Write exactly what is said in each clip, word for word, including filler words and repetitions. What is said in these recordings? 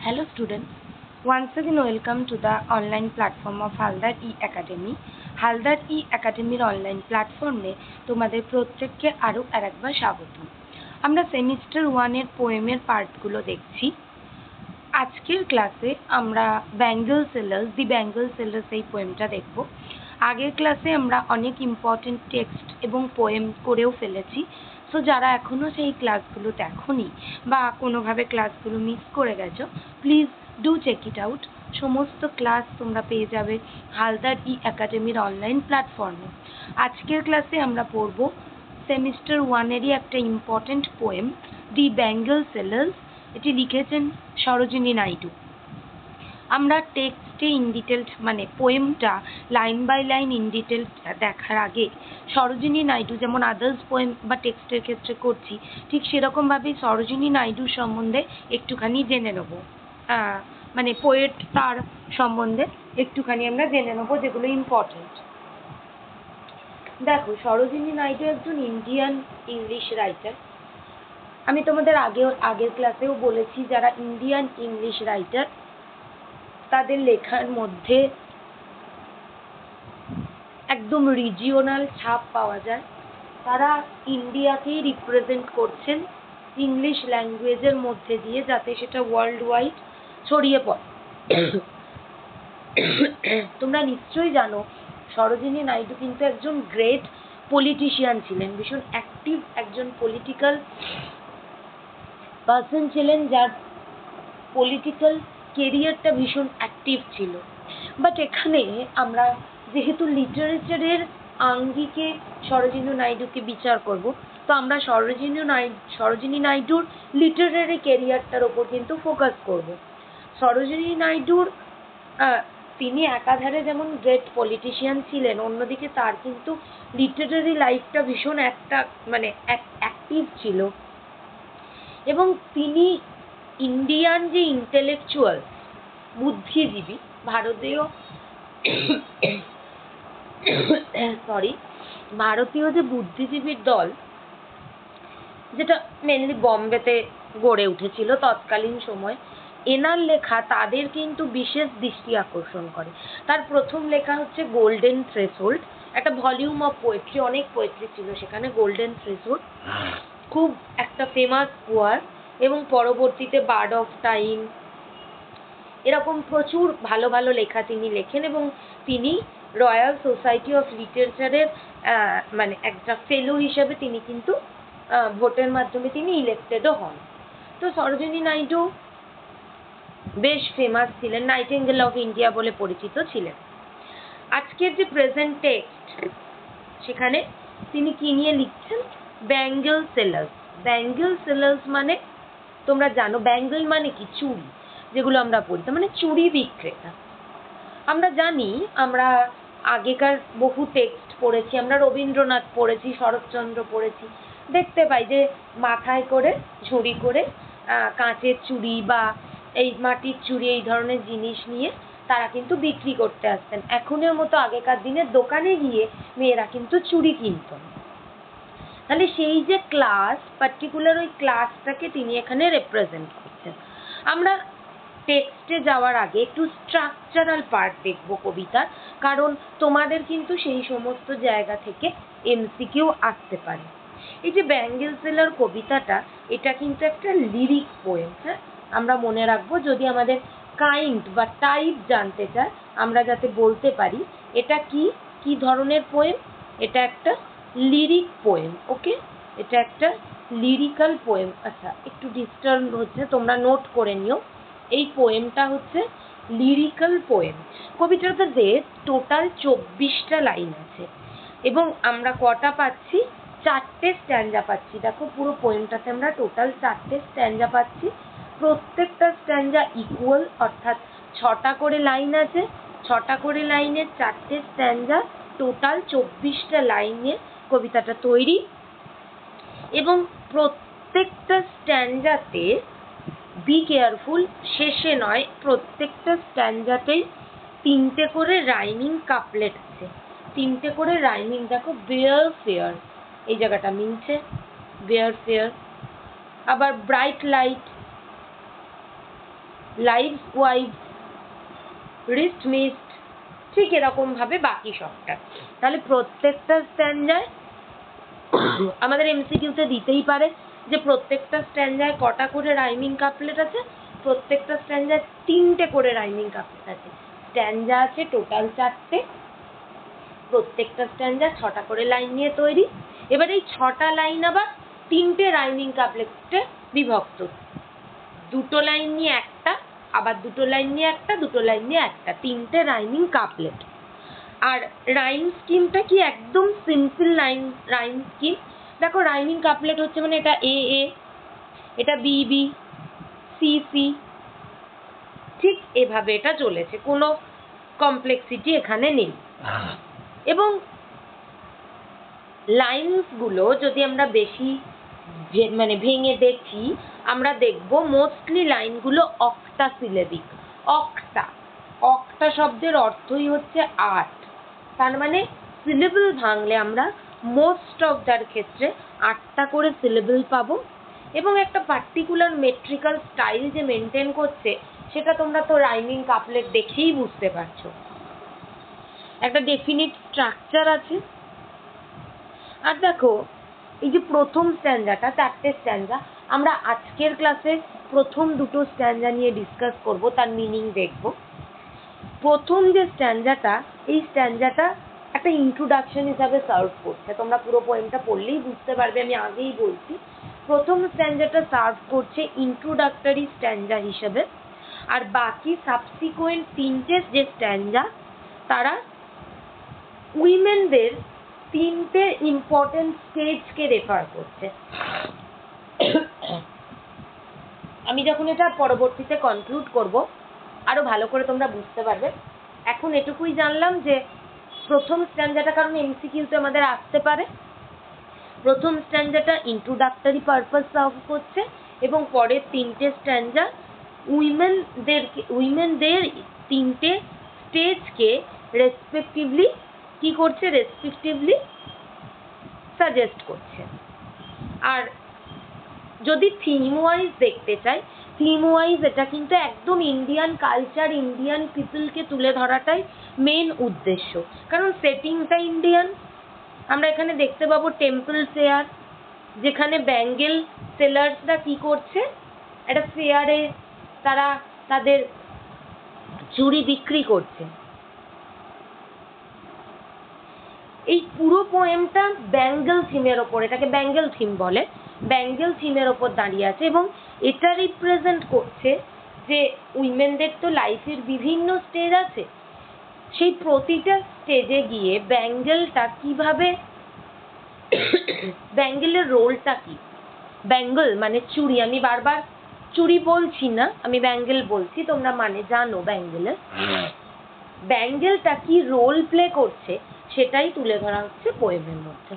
Hello students, once again welcome to the online platform of Haldar E-Academy. Haldar E-Academy online প্ল্যাটফর্মে তোমাদের প্রত্যেককে আরও আরেকবার স্বাগত। আমরা সেমিস্টার ওয়ানের পোয়েমের পার্টগুলো দেখছি। আজকের ক্লাসে আমরা bangle sellers the bangle sellers এই পোয়েমটা দেখব। আগের ক্লাসে আমরা অনেক ইম্পর্টেন্ট টেক্সট এবং পোয়েম করেও ফেলেছি। সো যারা এখনও সেই ক্লাসগুলো দেখোনি বা কোনোভাবে ক্লাসগুলো মিস করে গেছো, please do check it out. সমস্ত ক্লাস তোমরা পেয়ে যাবে হালদার ই একাডেমির অনলাইন প্ল্যাটফর্মে। আজকের ক্লাসে আমরা পড়ব সেমিস্টার ওয়ানেরই একটা important poem, the bangle sellers. এটি লিখেছেন সরোজিনী নাইডু। আমরা টেক্সটে ইন ডিটেল মানে পোয়েমটা line by line in detail দেখার আগে সরোজিনী নাইডু যেমন আদার্স পোয়েম বা টেক্সটের ক্ষেত্রে করছি, ঠিক সেরকমভাবেই সরোজিনী নাইডুর সম্বন্ধে একটুখানি জেনে নেব। মানে পোয়েট তার সম্বন্ধে একটুখানি আমরা জেনে নেবো যেগুলো ইম্পর্টেন্ট। দেখো, সরোজিনী নাইডু একজন ইন্ডিয়ান ইংলিশ রাইটার। আমি তোমাদের আগে আগের ক্লাসেও বলেছি, যারা ইন্ডিয়ান ইংলিশ রাইটার তাদের লেখার মধ্যে একদম রিজিওনাল ছাপ পাওয়া যায়। তারা ইন্ডিয়াকেই রিপ্রেজেন্ট করছেন ইংলিশ ল্যাঙ্গুয়েজের মধ্যে দিয়ে, যাতে সেটা ওয়ার্ল্ড ওয়াইড ছড়িয়ে পড়ে। তোমরা নিশ্চয়ই জানো সরোজিনী নাইডু কিন্তু একজন গ্রেট পলিটিশিয়ান ছিলেন, ভীষণ অ্যাক্টিভ একজন পলিটিক্যাল পার্সন ছিলেন, যার পলিটিক্যাল কেরিয়ারটা ভীষণ অ্যাক্টিভ ছিল। বাট এখানে আমরা যেহেতু লিটারেচারের আঙ্গিকে সরোজিনী নাইডুকে বিচার করব, তো আমরা সরোজিনী নাইডু সরোজিনী নাইডুর লিটারারি কেরিয়ারটার ওপর কিন্তু ফোকাস করব। সরোজিনী নাইডুর তিনি একাধারে যেমন গ্রেট পলিটিশিয়ান ছিলেন, অন্যদিকে তার কিন্তু লিটারারি লাইফটা ভীষণ একটা মানে অ্যাক্টিভ ছিল। এবং তিনি ইন্ডিয়ান যে ইন্টেলেকচুয়াল বুদ্ধিজীবী, ভারতীয় সরি ভারতীয় যে বুদ্ধিজীবীর দল, যেটা মেনলি বম্বেতে গড়ে উঠেছিল তৎকালীন সময়, এনার লেখা তাদের কিন্তু বিশেষ দৃষ্টি আকর্ষণ করে। তার প্রথম লেখা হচ্ছে গোল্ডেন থ্রেশহোল্ড, একটা ভলিউম অফ পোয়েট্রি, অনেক পোয়েট্রি ছিল সেখানে। গোল্ডেন থ্রেশহোল্ড খুব একটা ফেমাস পোয়ার, এবং পরবর্তীতে বার্ড অফ টাইম, এরকম প্রচুর ভালো ভালো লেখা তিনি লেখেন। এবং তিনি রয়্যাল সোসাইটি অফ লিটারেচারের মানে একটা ফেলো হিসেবে তিনি কিন্তু ভোটের মাধ্যমে তিনি ইলেক্টেডও হন। তো সরোজিনী নাইডু বেশ ফেমাস ছিলেন, নাইটিঙ্গেল অফ ইন্ডিয়া বলে পরিচিত ছিলেন। আজকের যে প্রেজেন্ট টেক্সট, সেখানে তিনি কি নিয়ে লিখছেন? ব্যাঙ্গল সেলার্স। ব্যাঙ্গল সেলার্স মানে তোমরা জানো, ব্যাঙ্গল মানে কি? চুড়ি, যেগুলো আমরা পরি, তার মানে চুড়ি বিক্রেতা। আমরা জানি, আমরা আগেকার বহু টেক্সট পড়েছি, আমরা রবীন্দ্রনাথ পড়েছি, শরৎচন্দ্র পড়েছি, দেখতে পাই যে মাথায় করে ঝুড়ি করে কাঁচের চুড়ি বা এই মাটির চুড়ি এই ধরনের জিনিস নিয়ে তারা কিন্তু বিক্রি করতে আসতেন। এখনের মতো আগেকার দিনে দোকানে গিয়ে মেয়েরা কিন্তু চুড়ি কিনত। তাহলে সেই যে ক্লাস, পার্টিকুলার ওই ক্লাসটাকে তিনি এখানে রিপ্রেজেন্ট করছেন। আমরা টেক্সটে যাওয়ার আগে একটু স্ট্রাকচারাল পার্ট দেখব কবিতার, কারণ তোমাদের কিন্তু সেই সমস্ত জায়গা থেকে এমসিকিউ আসতে পারে। এই যে ব্যাঙ্গল সেলার কবিতাটা, এটা কিন্তু একটা লিরিক পোয়েম। হ্যাঁ, আমরা মনে রাখবো, যদি আমাদের কাইন্ড বা টাইপ জানতে চায় আমরা যাতে বলতে পারি এটা কি কি ধরনের পোয়েম। এটা একটা লিরিক পোয়েম। ওকে, এটা একটা লিরিক্যাল পোয়েম। আচ্ছা, একটু ডিস্টার্ব হচ্ছে, তোমরা নোট করে নিও। এই পোয়েমটা হচ্ছে লিরিক্যাল পোয়েম। কবিতাটাতে টোটাল চব্বিশটা লাইন আছে, এবং আমরা কটা পাচ্ছি? চারটে স্ট্যান্জা পাচ্ছি। দেখো, পুরো পোয়েমটাতে আমরা টোটাল চারটে স্ট্যান্জা পাচ্ছি। প্রত্যেকটা স্ট্যান্জা ইকুয়াল, অর্থাৎ ছটা করে লাইন আছে, ছটা করে লাইনের চারটে স্ট্যান্জা, টোটাল চব্বিশটা লাইনে কবিতাটা তৈরি। এবং প্রত্যেকটা স্ট্যান্জাতে, বি কেয়ারফুল, শেষে নয়, প্রত্যেকটা স্ট্যান্জাতেই তিনটে করে রাইমিং কাপলেট আছে। তিনটে করে রাইমিং। দেখো, বেয়ার ফেয়ার, এই জায়গাটা মিলছে, বেয়ার ফেয়ার। আবার bright light, lives wives, wrist mist, ঠিক এরকম ভাবে বাকি সবটা। তাহলে প্রত্যেকটা স্ট্যান্ডায় আমাদের এমসিকিউতে দিতেই পারে যে প্রত্যেকটা স্ট্যান্ডায় কটা করে রাইমিং কাপলেট আছে, প্রত্যেকটা স্ট্যান্ডায় তিনটে করে রাইমিং কাপলেট আছে। স্ট্যান্ডা আছে টোটাল চারটে, প্রত্যেকটা স্ট্যান্ডা ছটা করে লাইন নিয়ে তৈরি। এবার এই ছটা লাইন আবার তিনটে রাইমিং কাপলেটে বিভক্ত, দুটো লাইন নিয়ে একটা, আবার দুটো লাইন নিয়ে একটা, দুটো লাইন নিয়ে একটা, তিনটে রাইমিং কাপলেট। আর রাইম স্কিমটা কি একদম সিম্পল লাইন রাইম স্কিম। দেখো রাইমিং কাপলেট হচ্ছে মানে এটা এ এ, এটা বি বি, সি সি, ঠিক এভাবে এটা চলেছে, কোনো কমপ্লেক্সিটি এখানে নেই। এবং লাইনসগুলো যদি আমরা বেশি মানে ভেঙে দেখি, আমরা দেখব মোস্টলি লাইনগুলো অক্টা সিলেবিক। অক্টা অক্টা শব্দের অর্থই হচ্ছে আট, তার মানে সিলেবল ভাঙলে আমরা মোস্ট অফ দ্যার ক্ষেত্রে আটটা করে সিলেবল পাবো। এবং একটা পার্টিকুলার মেট্রিক্যাল স্টাইল যে মেনটেন করছে সেটা তোমরা তো রাইমিং কাপলেট দেখেই বুঝতে পারছো, একটা ডেফিনিট স্ট্রাকচার আছে। আর দেখো এই যে প্রথম স্ট্যান্ডাটা, চারটে স্ট্যান্ডা, আমরা আজকের ক্লাসে প্রথম দুটো স্ট্যান্ডা নিয়ে ডিসকাস করব, তার মিনিং দেখব। প্রথম যে স্ট্যান্ডাটা, এই স্ট্যান্ডাটা একটা ইন্ট্রোডাকশন হিসাবে সার্ভ করছে, তোমরা পুরো পোয়েমটা পড়লেই বুঝতে পারবে, আমি আগেই বলছি। প্রথম স্ট্যান্ডাটা সার্ভ করছে ইন্ট্রোডাক্টরি স্ট্যান্ডা হিসেবে, আর বাকি সাবসিকুয়েন্ট তিনটে যে স্ট্যান্ডা তারা উইমেনদের তিনটে ইম্পর্টেন্ট স্টেজকে রেফার করছে। আমি যখন এটা পরবর্তীতে কনক্লুড করব আরো ভালো করে তোমরা বুঝতে পারবে। এখন এটুকুই জানলাম যে প্রথম স্ট্যান্ডাটা কারণ এমসিকিউতে আমাদের আসতে পারে, প্রথম স্ট্যান্ডাটা ইন্ট্রোডাক্টরি পারপাস সার্ভ করছে এবং পরের তিনটে স্ট্যান্ডা উইমেনদেরকে উইমেনদের তিনটে স্টেজকে রেসপেক্টিভলি কি করছে, রেসপেক্টিভলি সাজেস্ট করছে। আর যদি থিম ওয়াইজ দেখতে চাই, থিম ওয়াইজ এটা কিন্তু একদম ইন্ডিয়ান কালচার, ইন্ডিয়ান পিপলকে তুলে ধরাটাই মেন উদ্দেশ্য, কারণ সেটিংটা ইন্ডিয়ান। আমরা এখানে দেখতে পাবো টেম্পল ফেয়ার, যেখানে ব্যাঙ্গেল সেলার্সরা কি করছে, একটা ফেয়ারে তারা তাদের চুড়ি বিক্রি করছে। এই পুরো পোয়েমটা ব্যাঙ্গেল থিমের ওপর, এটাকে ব্যাঙ্গেল থিম বলে, ব্যাঙ্গেল থিমের ওপর দাঁড়িয়ে আছে এবং এটা রিপ্রেজেন্ট করছে যে উইমেনদের তো লাইফের বিভিন্ন স্টেজ আছে, সেই প্রতিটা স্টেজে গিয়ে ব্যাঙ্গেলটা কিভাবে, ব্যাঙ্গেলের রোলটা কি। ব্যাঙ্গেল মানে চুড়ি, আমি বারবার চুড়ি বলছি না, আমি ব্যাঙ্গেল বলছি, তোমরা মানে জানো ব্যাঙ্গেলের। ব্যাঙ্গেলটা কি রোল প্লে করছে সেটাই তুলে ধরা হচ্ছে পোয়েমের মধ্যে।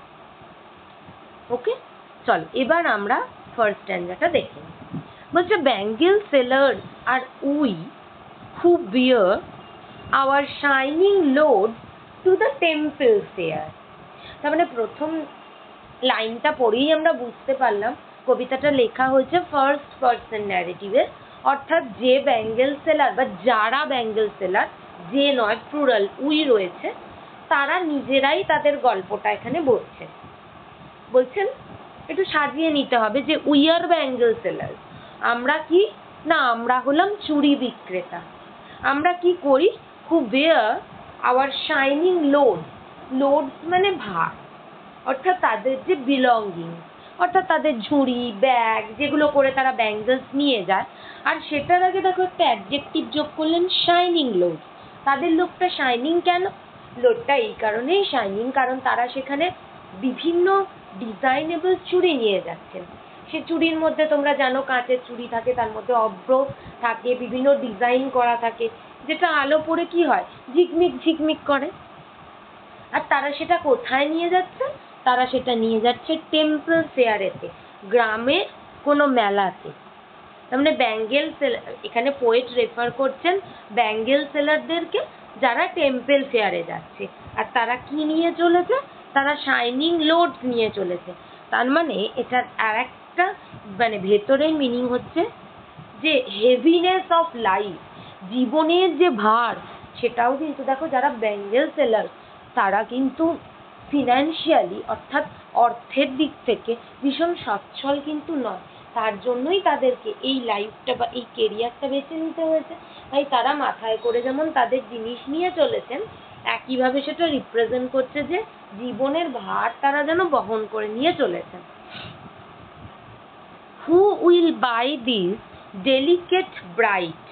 ওকে, চল এবার আমরা ফার্স্ট স্ট্যান্ডাটা দেখি। বলছে bangle seller are we who bear our shining load to the temple fair। তার মানে প্রথম লাইনটা পড়েই আমরা বুঝতে পারলাম কবিতাটা লেখা হয়েছে ফার্স্ট পার্সন ন্যারেটিভে, অর্থাৎ যে ব্যাঙ্গেল সেলার বা যারা ব্যাঙ্গেল সেলার, যে নয় প্লুরাল উই রয়েছে, তারা নিজেরাই তাদের গল্পটা এখানে বলছে। বলছেন একটু সাজিয়ে নিতে হবে যে উই আর ব্যাঙ্গেল সেলার, আমরা কি না, আমরা হলাম চুড়ি বিক্রেতা। আমরা কি করি, who bear our shining load, load মানে ভার, অর্থাৎ তাদের যে বিলঙ্গিং, অর্থাৎ তাদের ঝুড়ি ব্যাগ যেগুলো করে তারা ব্যাঙ্গেলস নিয়ে যায়। আর সেটার আগে দেখো একটা অ্যাডজেক্টিভ যোগ করলেন, শাইনিং লোড। তাদের লোকটা শাইনিং কেন, লোডটা এই কারণেই শাইনিং কারণ তারা সেখানে বিভিন্ন ডিজাইনেবল চুড়ি নিয়ে যাচ্ছেন। সে চুড়ির মধ্যে তোমরা জানো কাঁচের চুড়ি থাকে, তার মধ্যে অভ্র থাকে, বিভিন্ন ডিজাইন করা থাকে, যেটা আলো পড়ে কি হয়, ঝিকমিক ঝিকমিক করে। আর তারা সেটা কোথায় নিয়ে যাচ্ছে, তারা সেটা নিয়ে যাচ্ছে টেম্পল ফেয়ারেতে, গ্রামে কোনো মেলাতে। তার মানে ব্যাঙ্গেল সেলার, এখানে পোয়েট রেফার করছেন ব্যাঙ্গেল সেলারদেরকে যারা টেম্পল ফেয়ারে যাচ্ছে। আর তারা কি নিয়ে চলেছে, তারা শাইনিং লোড নিয়ে চলেছে। তার মানে এটার আর একটা মানে ভেতরের মিনিং হচ্ছে যে হেভিনেস অফ লাইফ, জীবনের যে ভার, সেটাও কিন্তু দেখো যারা ব্যাঙ্গেল সেলার তারা কিন্তু ফিনান্সিয়ালি অর্থাৎ অর্থের দিক থেকে ভীষণ সচ্ছল কিন্তু নয়। তার জন্যই তাদেরকে এই লাইফটা বা এই কেরিয়ারটা বেছে নিতে হয়েছে। তাই তারা মাথায় করে যেমন তাদের জিনিস নিয়ে চলেছেন, একইভাবে সেটা রিপ্রেজেন্ট করছে যে জীবনের ভার তারা যেন বহন করে নিয়ে চলেছেন। Who will buy this delicate bright.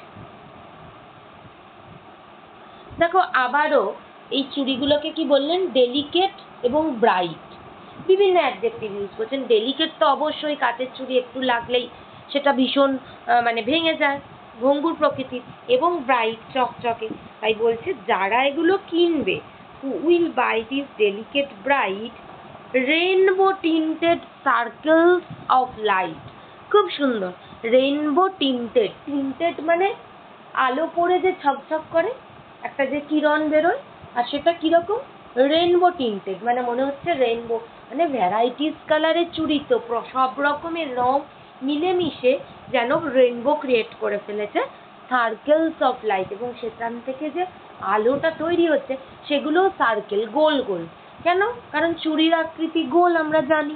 দেখো আবারও এই চুড়িগুলোকে কি বললেন, ডেলিকেট এবং ব্রাইট, বিভিন্ন অ্যাডজেক্টিভ ইউজ করছেন। ডেলিকেট তো অবশ্যই কাচের চুড়ি একটু লাগলেই সেটা ভীষণ মানে ভেঙে যায়, ভঙ্গুর প্রকৃতির, এবং ব্রাইট চকচকে। তাই বলছে যারা এগুলো কিনবে, who will buy this delicate bright rainbow tinted circles of light. খুব সুন্দর, রেইনবো টিন্টেড, টিন্টেড মানে আলো পড়ে যে ছকছক করে একটা যে কিরণ বেরোয়, আর সেটা কিরকম, রেইনবো টিন্টেড, মানে মনে হচ্ছে রেইনবো, মানে ভ্যারাইটিস কালারের চুড়ি তো, সব রকমের রং মিলেমিশে যেন রেইনবো ক্রিয়েট করে ফেলেছে, সার্কেলস অফ লাইট, এবং সেখান থেকে যে আলোটা তৈরি হচ্ছে সেগুলো সার্কেল, গোল গোল। কেন? কারণ চুড়ির আকৃতি গোল আমরা জানি।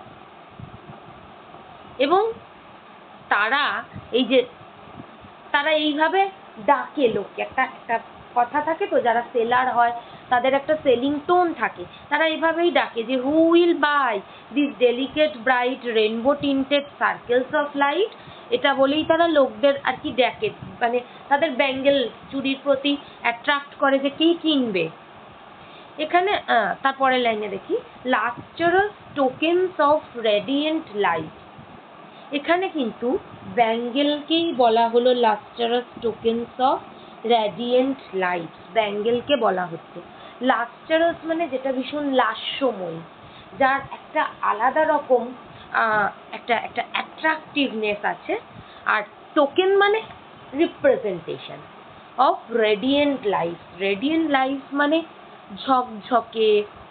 এবং তারা এই যে তারা এইভাবে ডাকে লোককে, একটা একটা কথা থাকে তো, যারা সেলার হয় তাদের একটা সেলিং টোন থাকে, তারা এইভাবেই ডাকে যে who will buy this delicate bright rainbow tinted circles of light. এটা বলেই তারা লোকদের আর কি ডাকে, মানে তাদের ব্যাঙ্গেল চুড়ির প্রতি অ্যাট্রাক্ট করে যে কে কিনবে। এখানে তারপরে লাইনে দেখি, lustrous tokens of radiant light. এখানে কিন্তু ব্যাঙ্গেলকেই বলা হলো lustrous tokens of radiant light, ব্যাঙ্গেলকে বলা হচ্ছে। লাস্টারাস মানে যেটা ভীষণ লাস্যময়, যার একটা আলাদা রকম একটা একটা অ্যাট্রাকটিভনেস আছে। আর টোকেন মানে representation of radiant light. Radiant light মানে ঝকঝকে,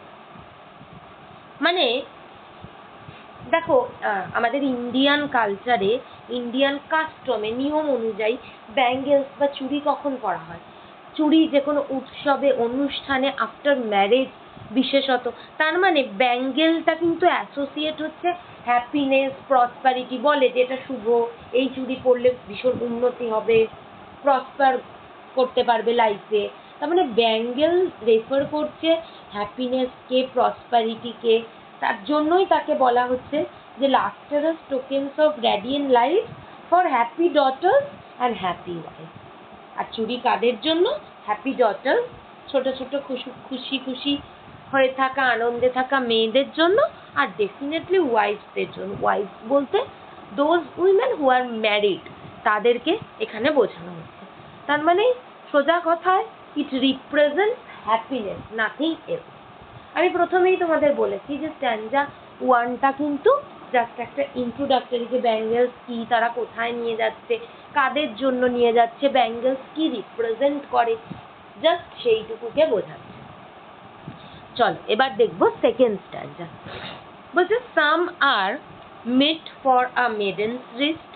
মানে দেখো আমাদের ইন্ডিয়ান কালচারে, ইন্ডিয়ান কাস্টমে, নিয়ম অনুযায়ী ব্যাঙ্গেলস বা চুড়ি কখন পরা হয়, চুড়ি যে কোনো উৎসবে অনুষ্ঠানে, আফটার ম্যারেজ বিশেষত। তার মানে ব্যাঙ্গেলটা কিন্তু অ্যাসোসিয়েট হচ্ছে হ্যাপিনেস, প্রসপারিটি, বলে যে এটা শুভ, এই চুড়ি পরলে ভীষণ উন্নতি হবে, প্রসপার করতে পারবে লাইফে। তার মানে ব্যাঙ্গেল রেফার করছে হ্যাপিনেসকে, প্রসপারিটিকে। তার জন্যই তাকে বলা হচ্ছে যে lustrous tokens of radiant light for happy daughters and happy wife. আর চুড়ি কাদের জন্য? হ্যাপি ডটার্স, ছোট ছোট খুশি খুশি খুশি হয়ে থাকা, আনন্দে থাকা মেয়েদের জন্য, আর ডেফিনেটলি ওয়াইফদের জন্য। ওয়াইফ বলতে those women who are married, তাদেরকে এখানে বোঝানো হচ্ছে। তার মানে সোজা কথায় it represents happiness, nothing else. আমি প্রথমেই তোমাদের বলেছি যে স্ট্যাঞ্জা ওয়ানটা কিন্তু জাস্ট একটা ইন্ট্রোডাক্টরি, যে ব্যাঙ্গেলস কি, তারা কোথায় নিয়ে যাচ্ছে, কাদের জন্য নিয়ে যাচ্ছে, ব্যাঙ্গেলস কি রিপ্রেজেন্ট করে, জাস্ট সেইটুকুকে বোঝাচ্ছে। চলো এবার দেখবো সেকেন্ড স্ট্যাঞ্জা। বলছে some are meet for a maiden's wrist,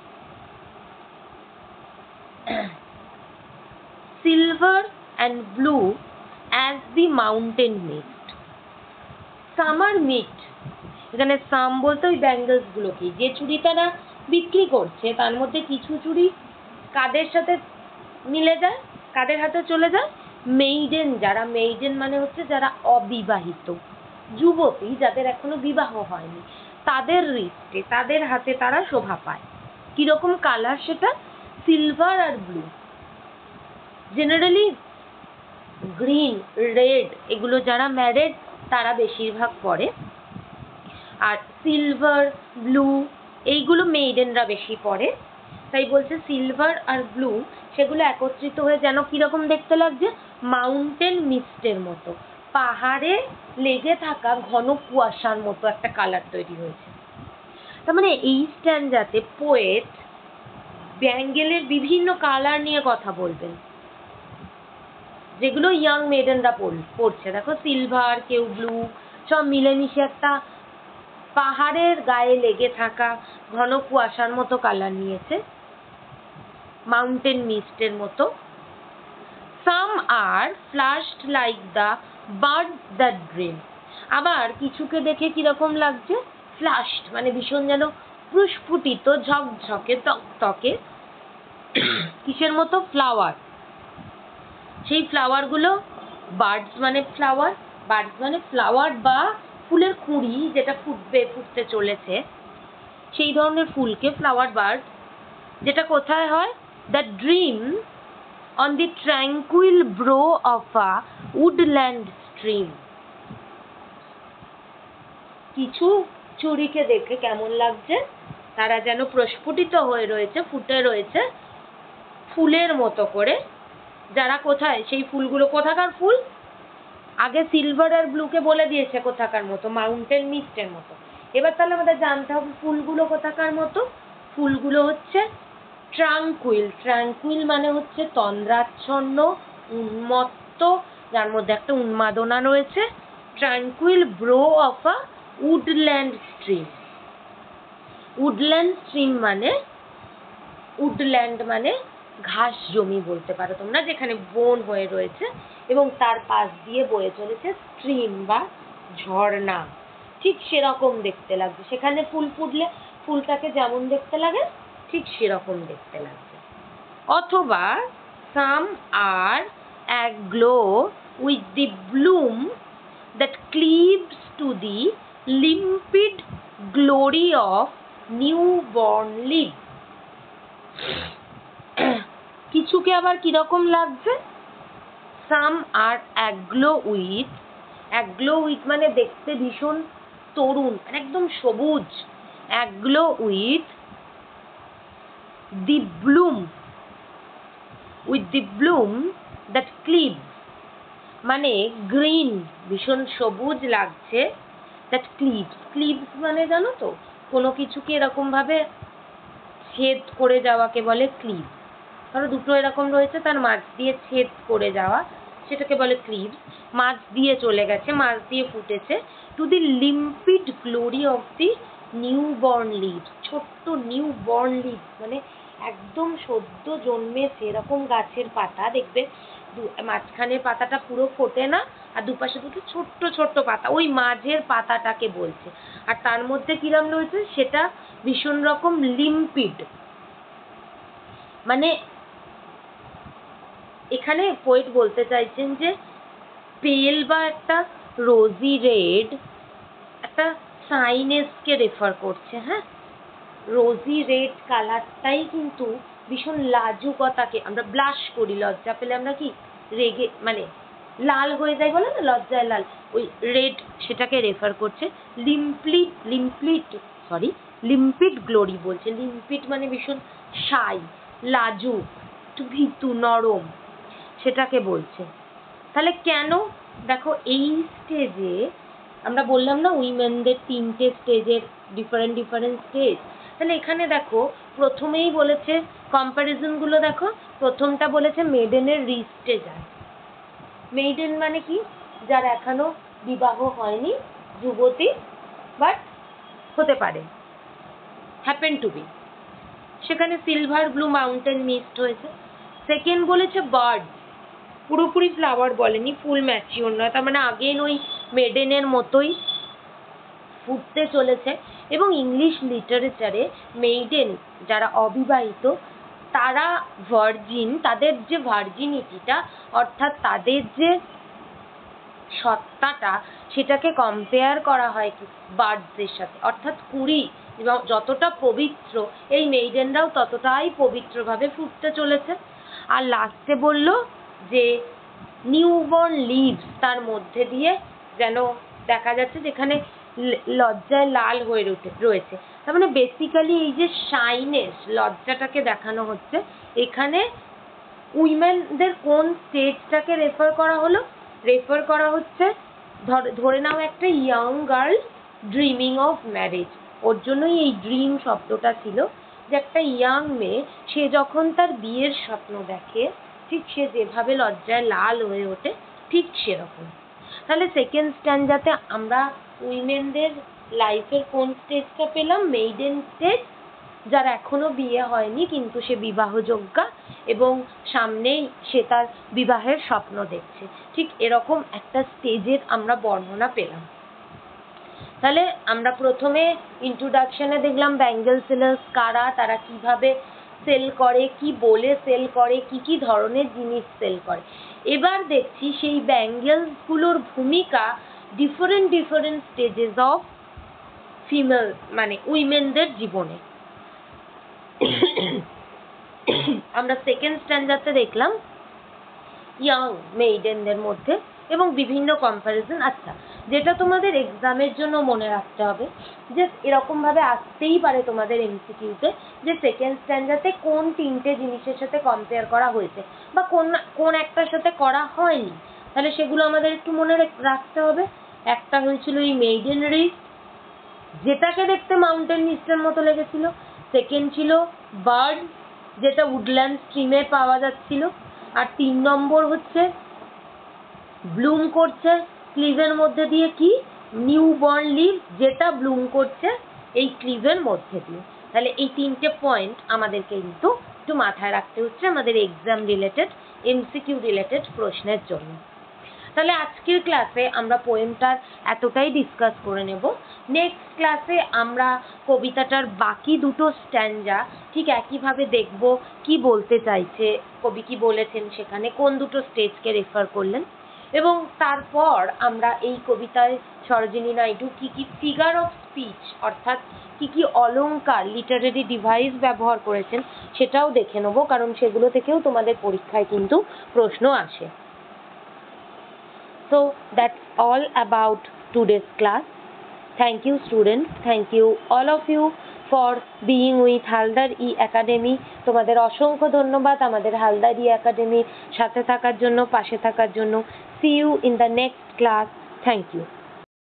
silver and blue as the mountain mist. Some are meet, এখানে সাম বলতে ওই ব্যাঙ্গেলস গুলোকে, যে চুড়ি তারা বিক্রি করছে তার মধ্যে কিছু চুড়ি কাদের সাথে মিলে যায়, কাদের হাতে চলে যায়, মেইডেন, যারা মেইডেন মানে হচ্ছে যারা অবিবাহিত যুবতী, যাদের এখনো বিবাহ হয়নি, তাদের রিস্টে, তাদের হাতে তারা শোভা পায়। কিরকম কালার সেটা? সিলভার আর ব্লু। জেনারেলি গ্রিন, রেড এগুলো যারা ম্যারেড তারা বেশিরভাগ পরে, আর সিলভার, ব্লু এইগুলো মেইডেনরা বেশি পরে। তাই বলছে সিলভার আর ব্লু সেগুলো একত্রিত হয়ে যেন কিরকম দেখতে লাগছে, মাউন্টেন মিস্টের মতো, পাহাড়ে লেগে থাকা ঘন কুয়াশার মতো একটা কালার তৈরি হয়েছে। তার মানে এই স্ট্যাঞ্জাতে পোয়েট ব্যাঙ্গেলের বিভিন্ন কালার নিয়ে কথা বলবেন, যেগুলো ইয়াং মেডেনরা পড়ছে। দেখো সিলভার, কেউ ব্লু, সব মিলেমিশে একটা পাহাড়ের গায়ে লেগে থাকা ঘন কুয়াশার মতো কালার নিয়েছে। মাউন্টেন মিস্টের মতো। Some are flushed like the bird that dream. আবার কিছুকে দেখে কিরকম লাগছে, ফ্লাশড মানে ভীষণ যেন প্রস্ফুটিত, ঝকঝকে তকতকে, কিসের মতো, ফ্লাওয়ার। সেই ফ্লাওয়ারগুলো, বার্ডস মানে ফ্লাওয়ার, বার্ডস মানে ফ্লাওয়ার বা ফুলের কুঁড়ি যেটা ফুটবে, ফুটতে চলেছে, সেই ধরনের ফুলকে ফ্লাওয়ার বার্ড, যেটা কোথায় হয়, the dream on the tranquil brow of a woodland stream. কিছু চুড়িকে দেখে কেমন লাগছে, তারা যেন প্রস্ফুটিত হয়ে রয়েছে, ফুটে রয়েছে ফুলের মতো করে, যারা কোথায়, সেই ফুলগুলো কোথাকার ফুল, আগে সিলভার আর ব্লুকে বলে দিয়েছে কোথাকার মতো, মাউন্টেন মিস্টের মতো। এবার তাহলে আমাদের জানতে হবে ফুলগুলো কোথাকার মতো। ফুলগুলো হচ্ছে ট্রাঙ্কুইল, ট্রাঙ্কুইল মানে হচ্ছে তন্দ্রাচ্ছন্ন, উন্মত্ত, যার মধ্যে একটা উন্মাদনা রয়েছে। Tranquil brow of a woodland stream. Woodland stream মানে, উডল্যান্ড মানে ঘাস জমি বলতে পারো তোমরা, যেখানে বন হয়ে রয়েছে এবং তার পাশ দিয়ে বয়ে চলেছে স্ট্রিম বা ঝর্ণা, ঠিক সেরকম দেখতে লাগছে। সেখানে ফুল ফুটলে ফুলটাকে যেমন দেখতে লাগে ঠিক সেরকম দেখতে লাগছে। অথবা some are aglow with the bloom that cleaves to the limpid glory of new born leave. কিছুকে আবার কিরকম লাগছে, সাম আর অ্যাগ্লো উইথ, অ্যাগ্লো উইথ মানে দেখতে ভীষণ তরুণ, একদম সবুজ, aglow with the bloom, with the bloom that cleaves মানে গ্রিন, ভীষণ সবুজ লাগছে, দ্যাট ক্লিভস, ক্লিভস মানে জানো তো, কোনো কিছুকে এরকম ভাবে ছেদ করে যাওয়াকে বলে ক্লিভ। ধরো দুটো এরকম রয়েছে, তার মাঝ দিয়ে ছেদ করে যাওয়া, সেটাকে বলে ক্লিভস। মাঝ দিয়ে চলে গেছে, মাঝ দিয়ে ফুটেছে। To the limpid glory of the new born leaves, ছোট্ট নিউ বর্ন লিভস মানে একদম সদ্য জন্মেছে এরকম গাছের পাতা দেখবে, মাঝখানের পাতাটা পুরো ফোটে না, আর দুপাশে দুটো ছোট্ট ছোট্ট পাতা, ওই মাঝের পাতাটাকে বলছে। আর তার মধ্যে কিরম রয়েছে, সেটা ভীষণ রকম লিম্পিড, মানে এখানে পোয়েট বলতে চাইছেন যে পেল বা একটা রোজি রেড, একটা সাইনেসকে রেফার করছে। হ্যাঁ, রোজি রেড কালারটাই কিন্তু ভীষণ লাজুকতাকে, আমরা ব্লাশ করি লজ্জা পেলে, আমরা কি রেগে মানে লাল হয়ে যায় বলে না, লজ্জায় লাল, ওই রেড সেটাকে রেফার করছে। লিম্পলিট, লিম্পলিট সরি লিম্পিড গ্লোরি বলছে। লিম্পিড মানে ভীষণ সাই, লাজুক, একটু ভীতু, নরম, সেটাকে বলছে। তাহলে কেন, দেখো এই স্টেজে আমরা বললাম না উইমেনদের তিনটে স্টেজের ডিফারেন্ট ডিফারেন্ট স্টেজ, তাহলে এখানে দেখো প্রথমেই বলেছে, কম্প্যারিজন গুলো দেখো, প্রথমটা বলেছে মেডেনের রিস্টে যায়। মেইডেন মানে কি, যার এখনো বিবাহ হয়নি, যুবতী, বাট হতে পারে, হ্যাপেন টু বি, সেখানে সিলভার ব্লু মাউন্টেন মিস্ট হয়েছে। সেকেন্ড বলেছে বার্ড, পুরোপুরি ফ্লাওয়ার বলেনি, ফুল ম্যাচিওর নয়, তার মানে আগের ওই মেডেনের মতোই ফুটতে চলেছে। এবং ইংলিশ লিটারেচারে মেইডেন যারা অবিবাহিত, তারা ভার্জিন, তাদের যে ভার্জিনিটিটা অর্থাৎ তাদের যে সত্তাটা, সেটাকে কম্পেয়ার করা হয় কি বার্ডসের সাথে, অর্থাৎ কুড়ি যতটা পবিত্র এই মেইডেনরাও ততটাই পবিত্রভাবে ফুটতে চলেছে। আর লাস্টে বলল যে নিউবর্ন লিভস, তার মধ্যে দিয়ে যেন দেখা যাচ্ছে যেখানে লজ্জায় লাল হয়ে রয়েছে, তার মানে বেসিক্যালি এই যে শাইনেস, লজ্জাটাকে দেখানো হচ্ছে। এখানে উইমেনদের কোন স্টেজটাকে রেফার করা হলো, রেফার করা হচ্ছে ধরে নাও একটা young girl dreaming of marriage, ওর জন্যই এই ড্রিম শব্দটা ছিল, যে একটা ইয়াং মেয়ে সে যখন তার বিয়ের স্বপ্ন দেখে, ঠিক সে যেভাবে লজ্জায় লাল হয়ে ওঠে ঠিক সেরকম। তাহলে সেকেন্ড স্ট্যান্ডাতে আমরা উইমেনদের লাইফের কোন স্টেজটা পেলাম, মেইডেন স্টেজ, যার এখনো বিয়ে হয়নি কিন্তু সে বিবাহযোগ্যা এবং সামনেই সে তার বিবাহের স্বপ্ন দেখছে, ঠিক এরকম একটা স্টেজের আমরা বর্ণনা পেলাম। তাহলে আমরা প্রথমে ইন্ট্রোডাকশনে দেখলাম ব্যাঙ্গেল সেলার্স কারা, তারা কিভাবে সেল করে, কি বলে সেল করে, কি কি ধরনের জিনিস সেল করে। এবার দেখছি সেই ব্যাঙ্গেলসগুলোর ভূমিকা different different stages of female মানে উইমেনদের জীবনে। আমরা সেকেন্ড স্ট্যান্ডার্ডে দেখলাম ইয়াং মেইডেনদের মধ্যে এবং বিভিন্ন কম্প্যারিজন। আচ্ছা, যেটা তোমাদের এক্সামের জন্য মনে রাখতে হবে যে এরকমভাবে আসতেই পারে তোমাদের এমসিকিউতে যে সেকেন্ড স্ট্যান্ডার্ডে কোন তিনটে জিনিসের সাথে কম্পেয়ার করা হয়েছে বা কোন কোন একটার সাথে করা হয়নি, তাহলে সেগুলো আমাদের একটু মনে রাখতে হবে। একটা হয়েছিল এই মেইডেন রিস্ট, যেটাকে দেখতে মাউন্টেন মিস্টের মতো লেগেছিল। সেকেন্ড ছিল বার্ড, যেটা উডল্যান্ড স্ট্রিমে পাওয়া যাচ্ছিল। আর তিন নম্বর হচ্ছে ব্লুম করছে ক্লিভের মধ্যে দিয়ে কি নিউ বর্ন লিভ, যেটা ব্লুম করছে এই ক্লিভের মধ্যে দিয়ে। তাহলে এই তিনটে পয়েন্ট আমাদেরকে কিন্তু একটু মাথায় রাখতে হচ্ছে আমাদের এক্সাম রিলেটেড এমসিকিউ রিলেটেড প্রশ্নের জন্য। তাহলে আজকের ক্লাসে আমরা পোয়েমটার এতটাই ডিসকাস করে নেব। নেক্সট ক্লাসে আমরা কবিতাটার বাকি দুটো স্ট্যান্জা ঠিক একইভাবে দেখব, কি বলতে চাইছে কবি, কি বলেছেন সেখানে, কোন দুটো স্টেজকে রেফার করলেন। এবং তারপর আমরা এই কবিতায় সরোজিনী নাইডু কি কি ফিগার অফ স্পিচ অর্থাৎ কি কি অলংকার লিটারেরি ডিভাইস ব্যবহার করেছেন সেটাও দেখে নেব, কারণ সেগুলো থেকেও তোমাদের পরীক্ষায় কিন্তু প্রশ্ন আসে। So that's all about today's class. Thank you students, thank you all of you for being with Haldar ই একাডেমি। তোমাদের অসংখ্য ধন্যবাদ আমাদের হালদার ই একাডেমির সাথে থাকার জন্য, পাশে থাকার জন্য। See you in the next class. Thank you.